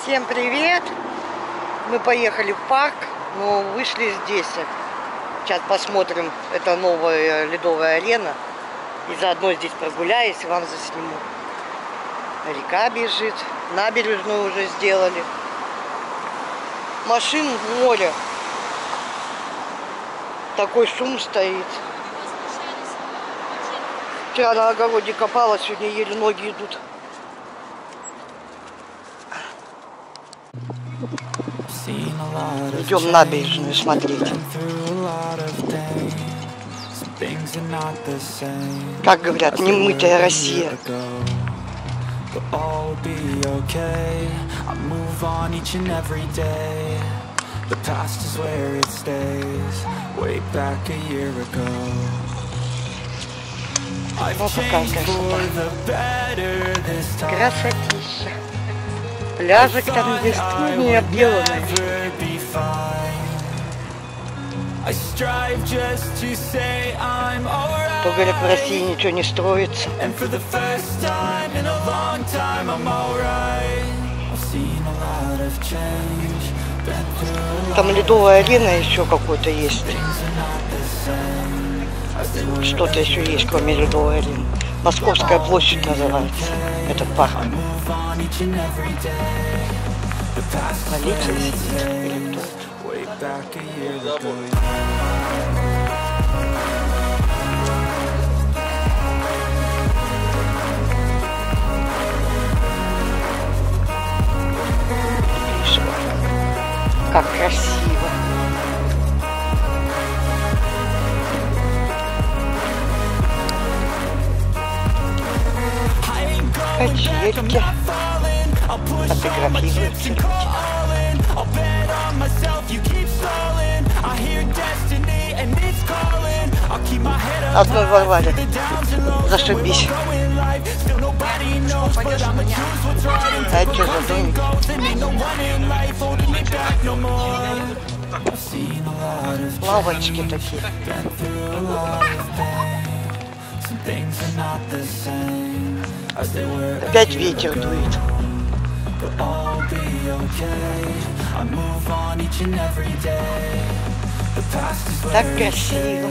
Всем привет! Мы поехали в парк, но вышли здесь. Сейчас посмотрим, это новая ледовая арена. И заодно здесь прогуляюсь и вам засниму. Река бежит, набережную уже сделали. Машин море. Такой шум стоит. Вчера на огороде копала, сегодня еле ноги идут. Идем набережную смотреть. Как говорят, немытая Россия. Вот какая красота. Красотища. Пляжик там есть, не обделанный. То, говорят, в России ничего не строится. Там ледовая арена еще какой-то есть. Что-то еще есть, кроме ледовой арены. Московская площадь называется этот парк. Полиция сидит или кто? Как красиво. Качельки. Фотографируются люди. Одной ворвали. Зашибись. А это что за домик? Лавочки такие. Опять ветер дует. Так красиво.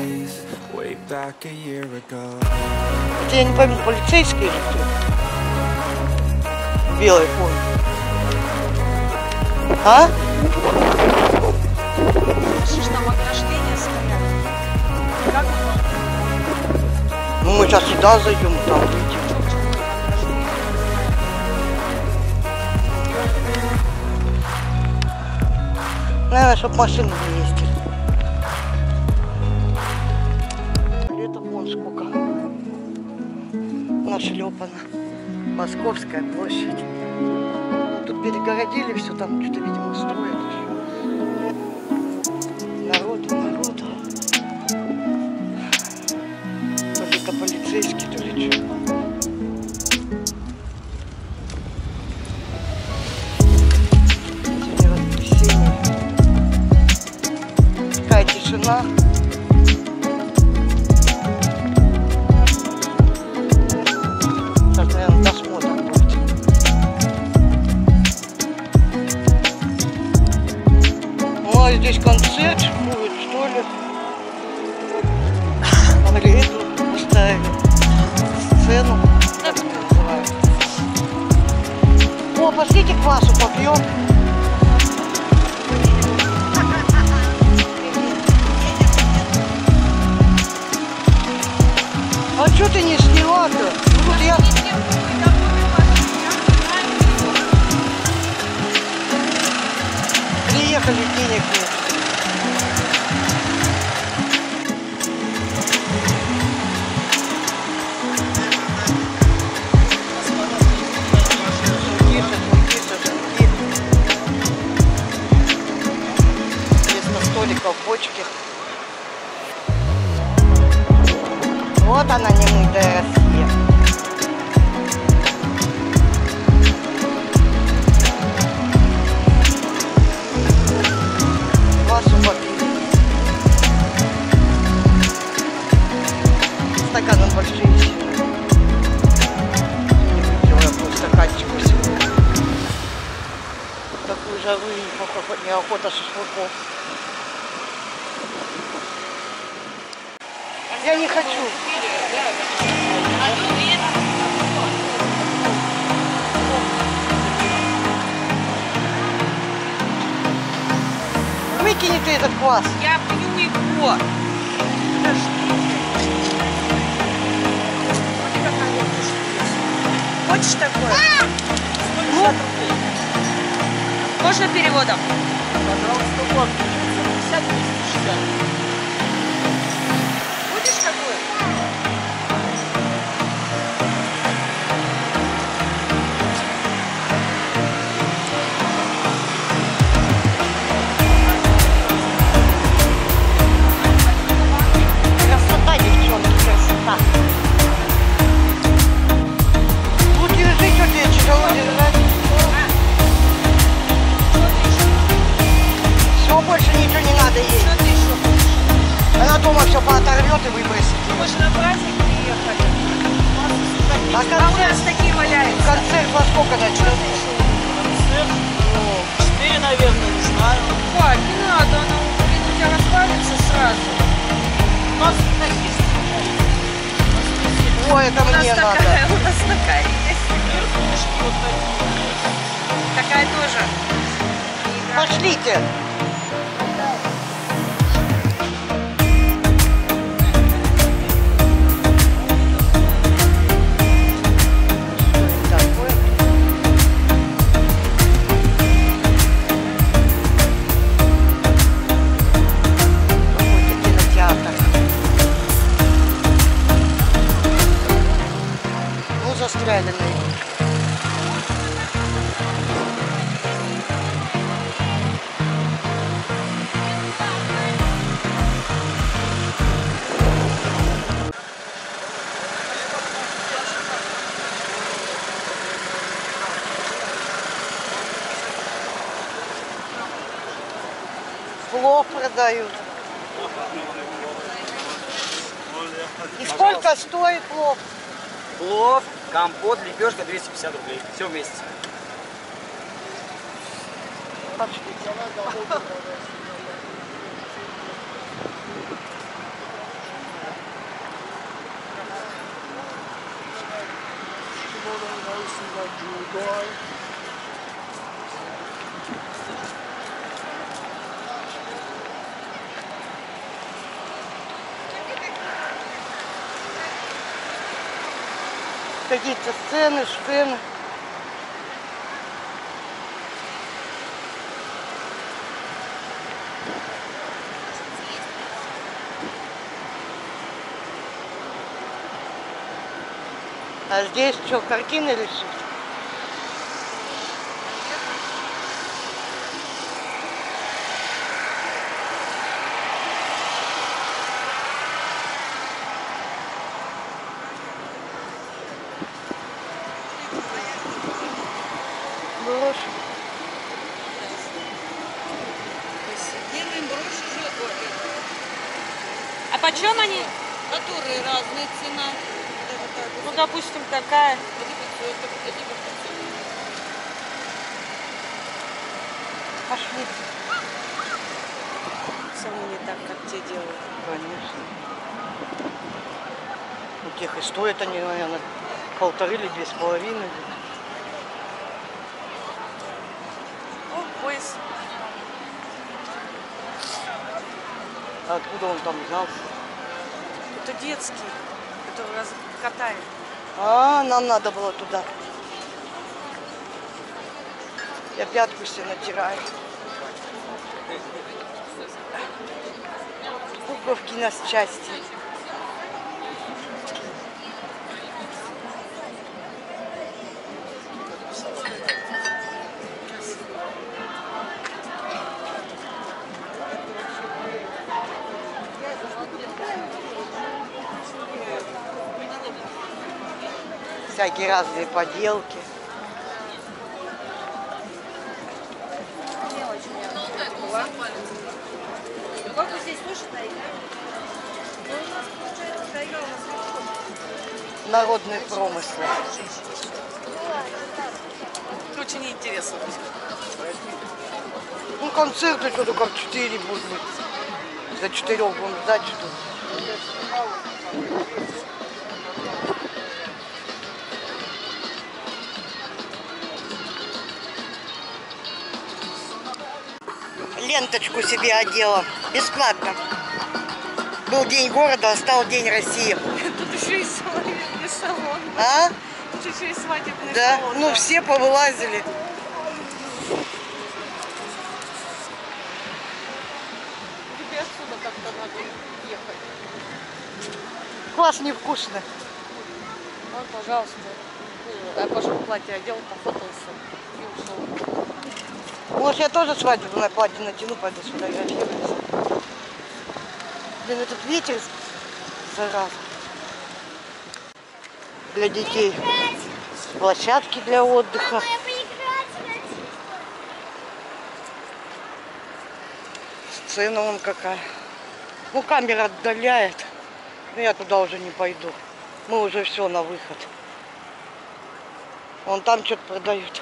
Это я не пойму, полицейский или кто? Белый форме. А? Слушай, там ограждения стоят. Ну мы сейчас сюда зайдем, там выйдем. Наверное, чтобы машины не ездили. Лето вон сколько нашлепано. Московская площадь. Тут перегородили все, там что-то, видимо, строят еще. Народу. То ли это полицейский, то ли что. Тишина. Сейчас, наверное, досмотр будет. О, здесь концерт будет, что ли? Эту поставили сцену. Как это называется? О, пошлите квасу попьем. А что ты не сняла-то? Ну, вот я... Приехали, денег нет. Вместо столиков бочки. Вот она, немытая Россия. Квасу попили. Стаканом большие еще. Не выпила, я просто стаканчик. такую жару и неохота шашлыков. Я не хочу. Выкини ты этот квас. Я пью его. Хочешь такое? Ну, Можно переводом? Пожалуйста, вот, 50 60. Будешь такое? красота, девчонки, красота. Ну, держи, что тебе тяжело держать. Все, больше ничего не надо есть. Что ты еще хочешь? Она дома все пооторвет и выбросит. Мы же на праздник приехали. А А у концерт, нас такие валяются. концерт во сколько начнется? Концерт, ну, 4, наверное, не знаю. Папа, не надо, она у тебя развалится сразу. У нас такие Ой, это У нас мне надо. такая, у нас такая есть. вертушки вот такие. Такая тоже. Пошлите. Такое. Какой-то кинотеатр. Ну, застряли на нем. Плов продают. И сколько стоит плов? Плов, компот, лепешка 250 рублей. Все вместе. Пошлите. Какие-то сцены, шпены. А здесь что, картины рисуют? Брошь. Делаем броши же, А почем они? которые разные цена. Ну, допустим, такая. Пошли. Само не так, как те делают. Конечно. У тех и стоят они, наверное, 1,5 или 2,5. О, пояс. А откуда он там взялся? Это детский, который катает. А, нам надо было туда. Я пятку себе натираю. Пуговки на счастье. Всякие разные поделки. Сколько здесь тоже стоит? Ну, у нас получается стоял на Народные промыслы. Очень интересно. Ну, концерты что-то как 4 будет быть. За 4 будем ждать, что ленточку себе одела. Бесплатно. Был день города, а стал день России. Тут еще и свадебный салон. А? Тут еще и свадебный Да? салон. Ну, все повылазили. Тебе отсюда как-то надо ехать. Класс невкусно. Вот, пожалуйста. Я пошел платье одел, пофотался и ушел. Может, я тоже свадебное платье натяну, пойду сфотографироваться. Блин, этот ветер, зараза. Для детей площадки для отдыха. Сцена вон какая. Ну, камера отдаляет. Но я туда уже не пойду. Мы уже все на выход. Вон там что-то продают.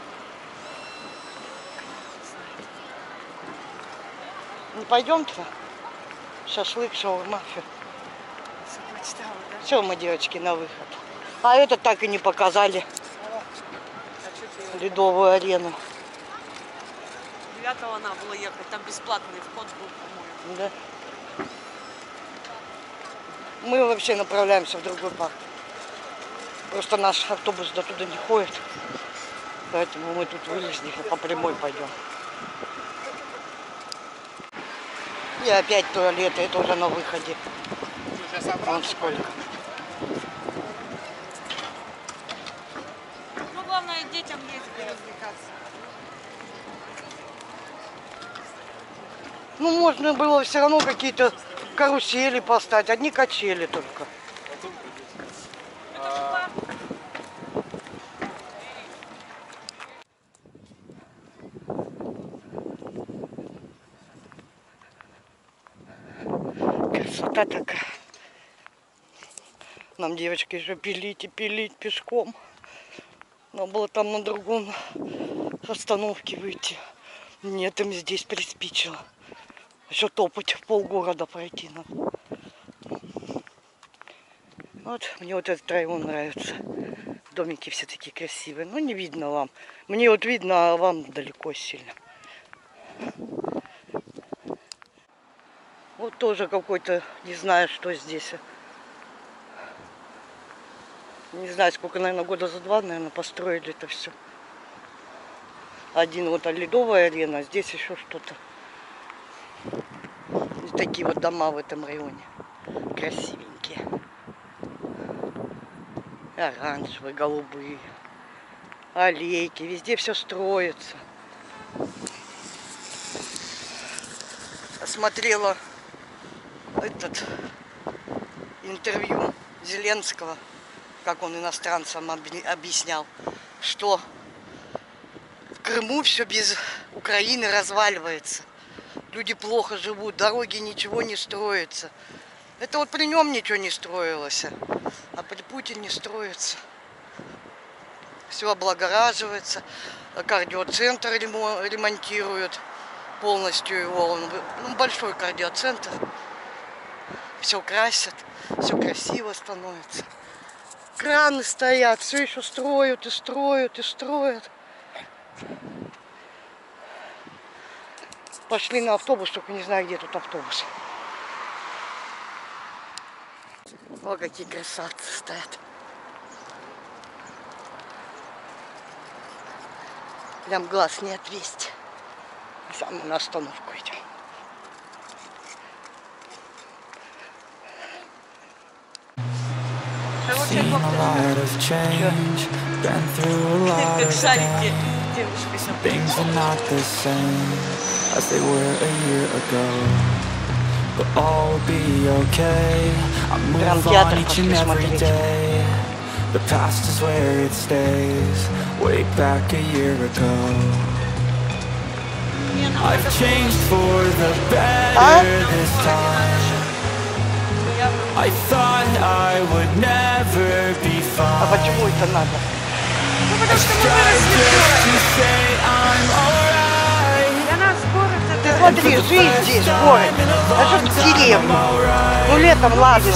Не пойдем туда? Шашлык, шаурма, все. Мечтала, да? Все, мы, девочки, на выход. А это так и не показали. А что тебе? Ледовую арену. 9-го надо было ехать, там бесплатный вход был, по-моему. Да. Мы вообще направляемся в другой парк. Просто наш автобус до туда не ходит. Поэтому мы тут вылезли и по прямой пойдем. И опять туалеты, это уже на выходе. Вон сколько. Ну, главное, детям есть где развлекаться. Ну, можно было все равно какие-то карусели поставить, одни качели только. Красота такая. Нам девочки еще пилить и пилить пешком. Надо было там на другом остановке выйти. Нет, им здесь приспичило. Еще топать, полгорода пройти надо. Вот, мне вот этот район нравится. Домики все такие красивые. Но не видно вам. Мне вот видно, а вам далеко сильно. Вот тоже какой-то, не знаю, что здесь. Не знаю, сколько, наверное, года за 2, наверное, построили это все. Один вот ледовая арена, а здесь еще что-то. И такие вот дома в этом районе. Красивенькие. Оранжевые, голубые. Аллейки. Везде все строится. Смотрела этот интервью Зеленского, как он иностранцам объяснял, что в Крыму все без Украины разваливается. Люди плохо живут, дороги ничего не строится. Это вот при нем ничего не строилось, а при Путине строится. Все облагораживается, кардиоцентр ремонтируют полностью его. Он большой кардиоцентр. Все красят, все красиво становится. Краны стоят, все еще строят и строят и строят. Пошли на автобус, только не знаю, где тут автобус. О, какие красавцы стоят. Прям глаз не отвести. Сам на остановку идем. Seen a lot of change, been through a lot of Шарики. things. Девушка Things are not the same as they were a year ago, but all will be okay. I move on each and every day. The past is where it stays, way back a year ago. I've changed for the better this time. I thought I would never be fine. А почему это надо? Ну, потому что мы выросли. To say I'm alright. смотри, жизнь здесь, в городе. А что в деревне? Ну, летом, ладно.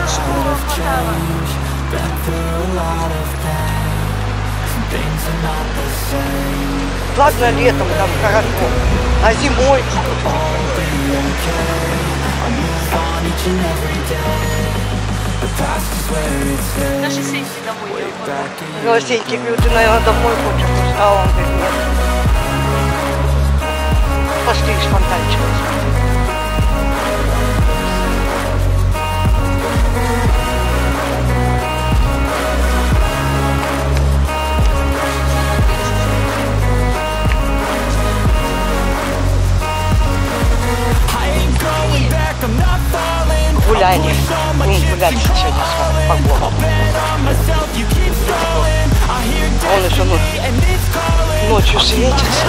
Ладно, летом там хорошо. А зимой? Наши сети домой. Голосенький, говорю, ты, наверное, домой хочешь? А он говорит, нет. Пошли шпантанчик. Гуляли. Будем гулять сегодня с вами по городу. Он еще ночью светится.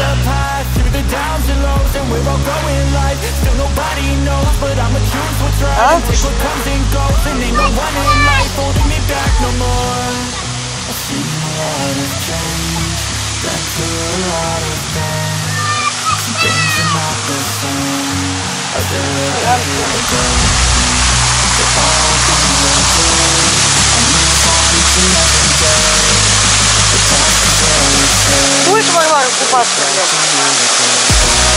А? Будешь, Варвара, купаться, блядь?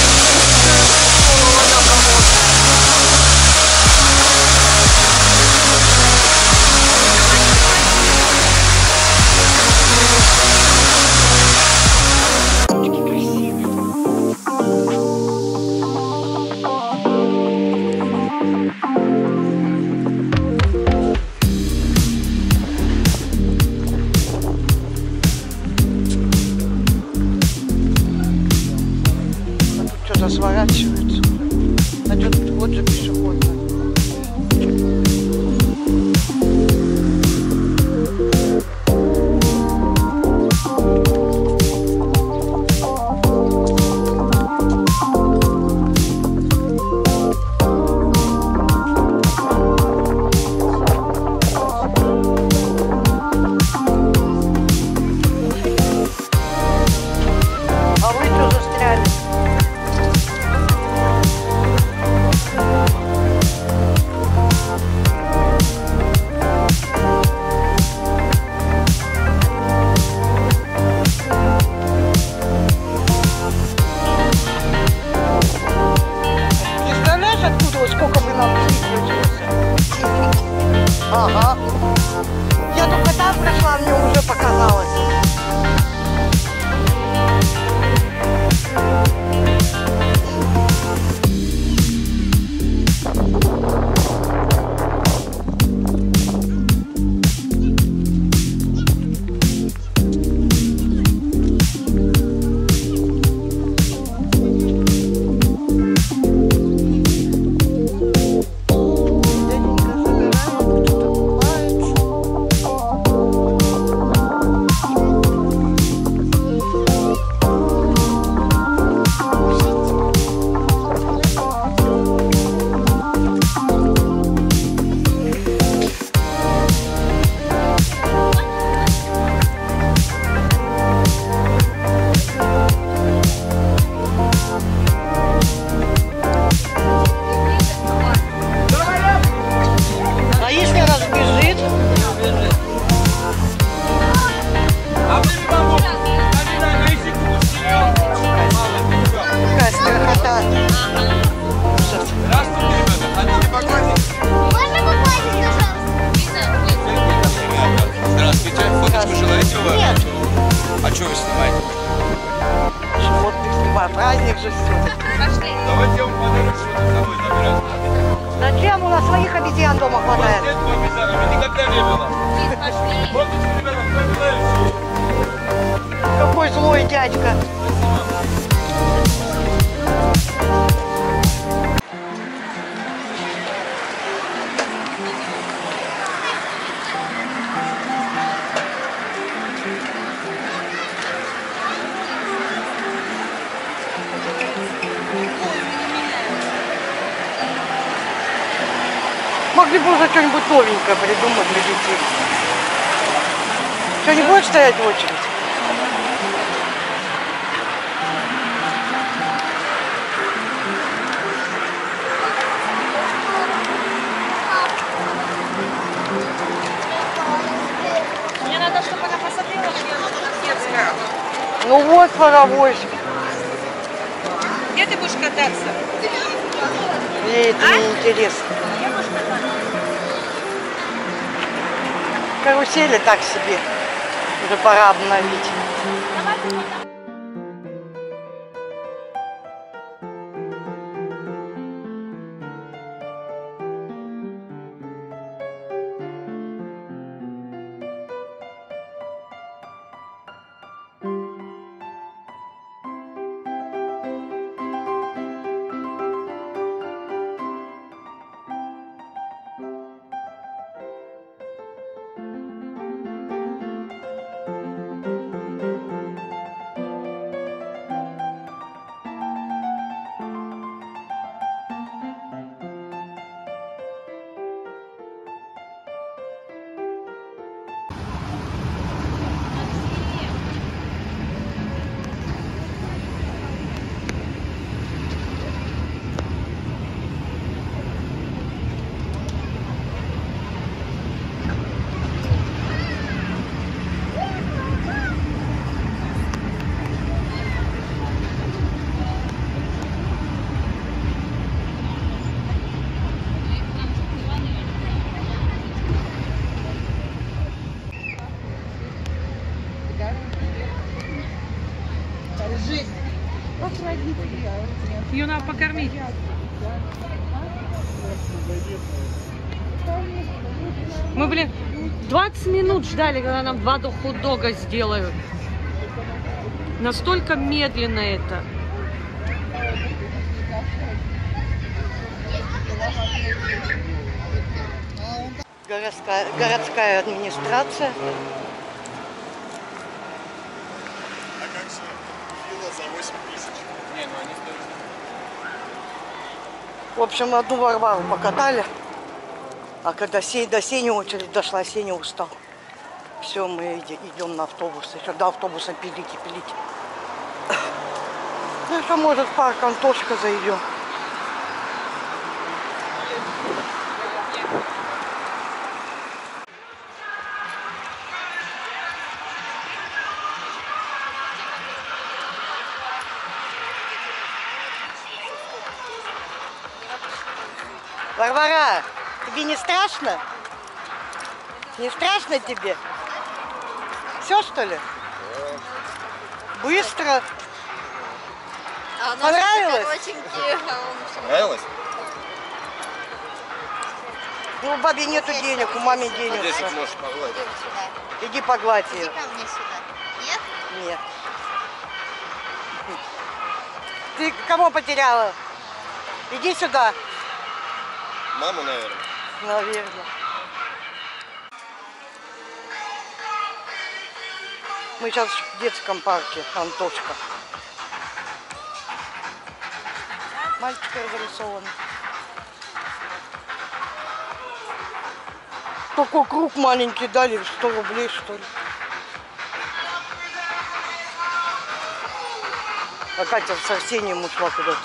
Что-то сворачивается. А тут вот же пешеходная. А вы что застряли? Представляешь, откуда, вот сколько мы нам выключилось? Ага. Я только там прошла, мне уже показалось. А если она сбежит? Какая страхота. Здравствуйте, фоточку желаете вы? Нет. А что вы снимаете? Вот ты снимай, праздник же все. Давайте я вам подарю, что с собой забирать. Зачем? У нас своих обезьян дома хватает. Этого обязательно никогда не было. Фоточку, ребята, поздравляю. Какой злой дядька. Могли бы уже что-нибудь новенькое придумать для детей. Что, не будешь стоять в очередь? Вот паровозик. Где ты будешь кататься? Мне это не интересно. Карусели так себе. Уже пора обновить. Ее надо покормить. Мы, блин, 20 минут ждали, когда нам 2 хот-дога сделают. Настолько медленно это. Городская администрация. А как же вилла за 8 тысяч? Не, ну они стоят. В общем, одну Варвару покатали. А когда до Сени очередь дошла, Сеня устал. Все, мы идем на автобус. Еще до автобуса пилить. Ну, еще, может, в парк Антошка зайдем. Варвара, тебе не страшно? Не страшно тебе? Все, что ли? Быстро. Понравилось? Понравилось? Ну, у бабе нету денег, у мамы денег. 10 можешь погладить. Иди погладь ее. Иди ко мне сюда. Нет? Нет. Ты кого потеряла? Иди сюда. Маму, наверное. Наверное. Мы сейчас в детском парке Антошка. Мальчик разрисован. Такой круг маленький дали, 100 рублей, что ли. А Катя с Арсением ушла куда-то.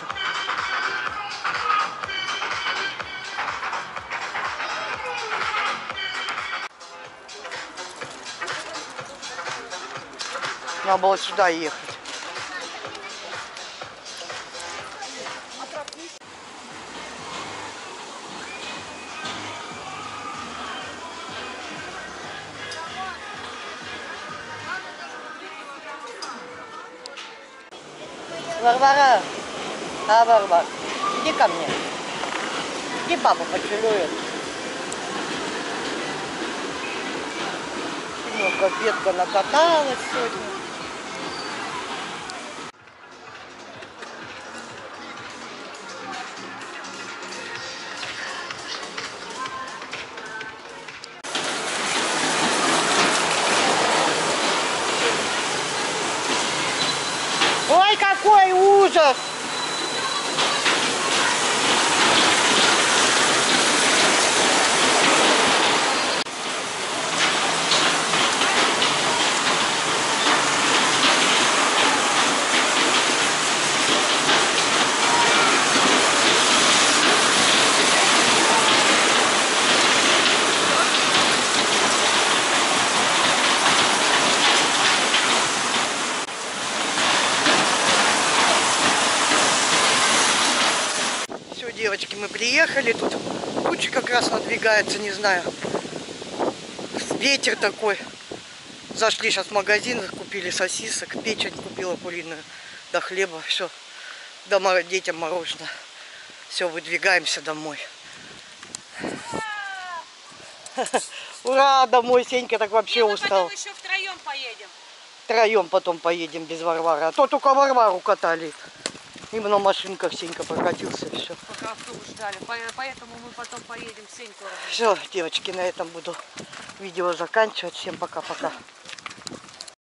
Надо было сюда ехать. Варвара, Варвар, иди ко мне. Иди папа поцелует. Немного Петка накаталась сегодня. Ой, какой ужас! девочки, мы приехали. Тут тучи как раз надвигается, не знаю. Ветер такой. Зашли сейчас в магазин, купили сосисок, печень купила куриную, до хлеба, все. Детям мороженое. Все, выдвигаемся домой. Ура, домой, Сенька так вообще устал. Потом еще втроем поедем. Втроем потом поедем без Варвары. А то только Варвару катали. Именно на машинках Сенька прокатился и все. Пока автобус ждали. Поэтому мы потом поедем Сеньку. Все, девочки, на этом буду видео заканчивать. Всем пока-пока.